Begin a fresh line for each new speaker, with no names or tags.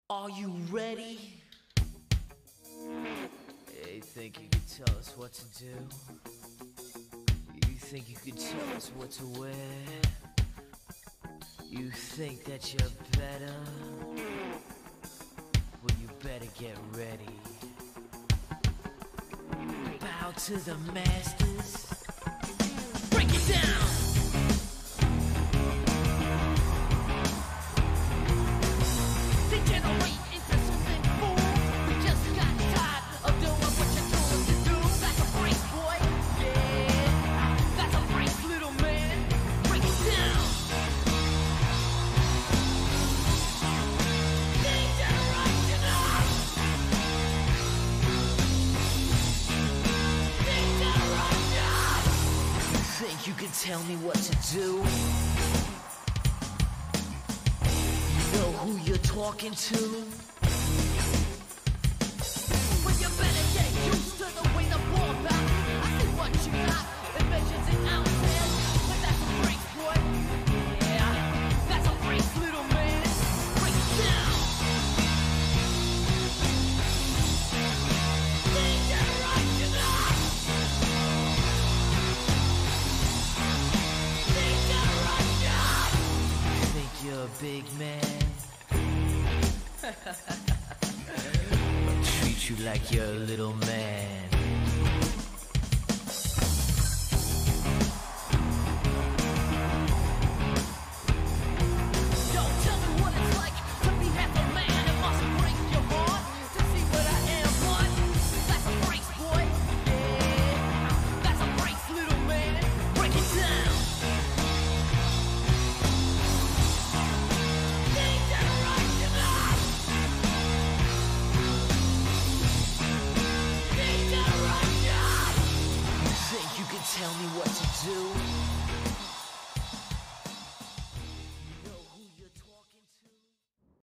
Are you ready? You think you could tell us what to do? You think you could tell us what to wear? You think that you're better? Well, you better get ready. Bow to the masters. Break it down! You can tell me what to do. You know who you're talking to. Well, you better get used to the way the ball bounce. I see what you got. It measures in ounces, but that's a break, boy. Yeah, that's a break, little man. Break it down. You're a big man. I'll treat you like you're a little man.